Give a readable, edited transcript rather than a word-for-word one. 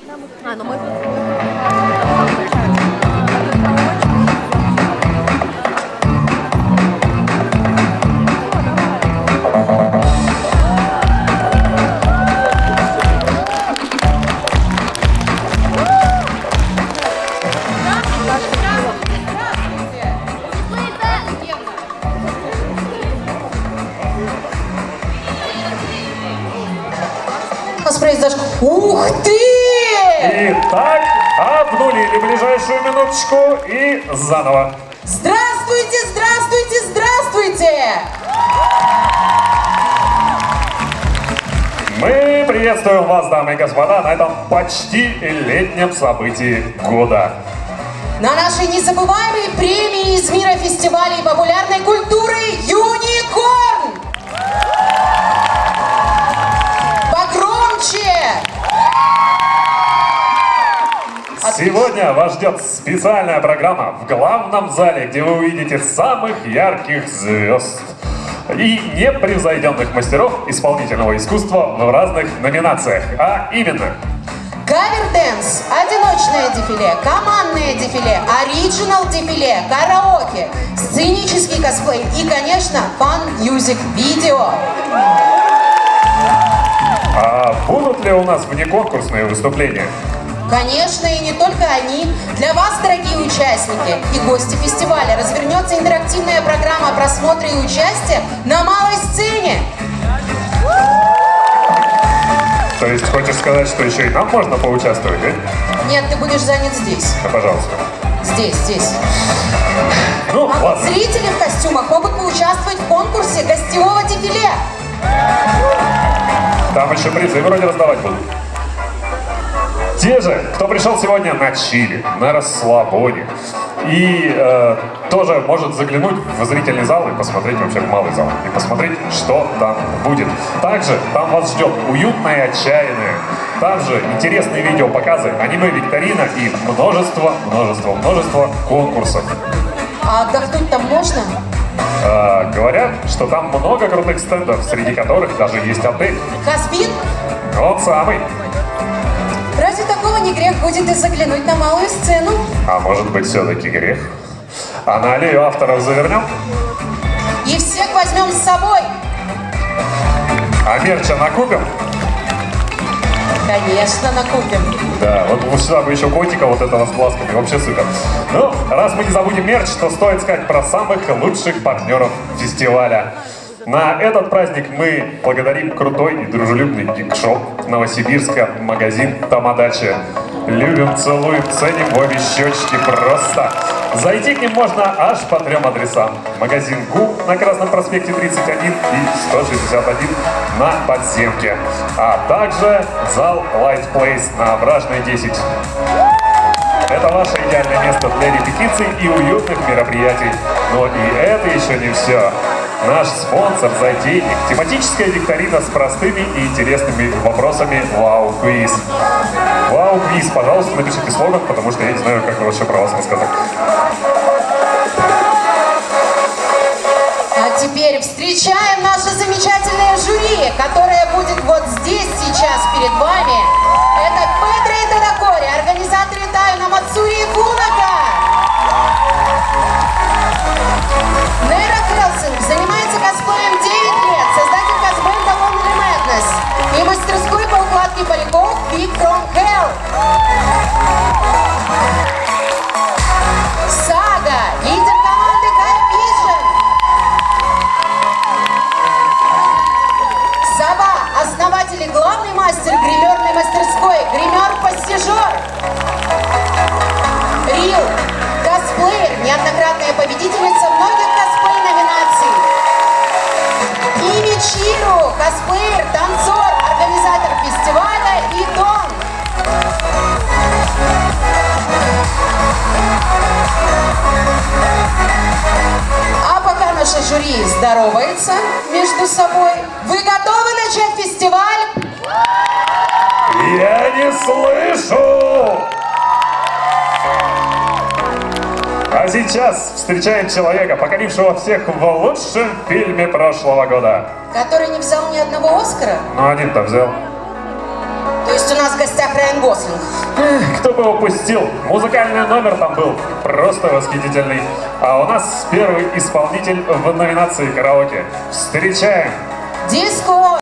Ух ты! Итак, обнулили ближайшую минуточку и заново. Здравствуйте, здравствуйте, здравствуйте! Мы приветствуем вас, дамы и господа, на этом почти летнем событии года. На нашей незабываемой премии из мира фестивалей популярной культуры «Юникорн». Погромче! Сегодня вас ждет специальная программа в главном зале, где вы увидите самых ярких звезд и непревзойденных мастеров исполнительного искусства в разных номинациях. А именно... Кавер-дэнс, одиночное дефиле, командное дефиле, оригинал дефиле, караоке, сценический косплей и, конечно, фан-мьюзик видео. А будут ли у нас внеконкурсные выступления? Конечно, и не только они. Для вас, дорогие участники и гости фестиваля, развернется интерактивная программа просмотра и участия на малой сцене. То есть хочешь сказать, что еще и нам можно поучаствовать, да? Нет, ты будешь занят здесь. Да, пожалуйста. Здесь. Ну, а ладно. Вот зрители в костюмах могут поучаствовать в конкурсе гостевого дефиле. Там еще призы вроде раздавать будут. Те же, кто пришел сегодня на чили, на расслабоне, и тоже может заглянуть в зрительный зал и посмотреть вообще в малый зал, и посмотреть, что там будет. Также там вас ждет уютное и отчаянное, там же интересные видеопоказы, аниме-викторина и множество конкурсов. А отдохнуть там можно? Говорят, что там много крутых стендов, среди которых даже есть отель. Каспин? Он самый. Разве такого не грех будет и заглянуть на малую сцену? А может быть, все-таки грех? А на аллею авторов завернем? И всех возьмем с собой. А мерча накупим? Конечно, накупим. Да, вот сюда бы еще котика вот этого с глазками, вообще супер. Ну, раз мы не забудем мерч, то стоит сказать про самых лучших партнеров фестиваля. На этот праздник мы благодарим крутой и дружелюбный гик-шоп Новосибирска, магазин Тамадачи. Любим, целуем, ценим в обе щечки просто. Зайти к ним можно аж по 3 адресам. Магазин ГУ на Красном проспекте 31 и 161 на Подземке. А также зал Light Place на Овражной 10. Это ваше идеальное место для репетиций и уютных мероприятий. Но и это еще не все. Наш спонсор, затейник, тематическая викторина с простыми и интересными вопросами «Вау-квиз». «Вау-квиз», пожалуйста, напишите слоган, потому что я не знаю, как вообще про вас рассказать. А теперь встречаем наше замечательное жюри, которое будет вот здесь сейчас перед вами. Это Педро и Тадакори, организаторы Тайна Мацури и Фунака. Нейра Хелсинг занимается косплеем 9 лет, создатель косплея Lonely Madness и мастерской по укладке париков Big From Hell. Сага, лидер команды High Vision. Сава, основатель и главный мастер гримерной мастерской, гример-постижер. Рил, косплеер, неоднократная победительница многих косплей-номинаций. И Мичиру, косплеер, танцор, организатор фестиваля и Дон. А пока наше жюри здоровается между собой, вы готовы начать фестиваль? Я не слышу! А сейчас встречаем человека, покорившего всех в лучшем фильме прошлого года. Который не взял ни одного Оскара? Ну, один-то взял. То есть у нас в гостях Райан Гослинг. Кто бы упустил? Музыкальный номер там был просто восхитительный. А у нас первый исполнитель в номинации караоке. Встречаем! Диско!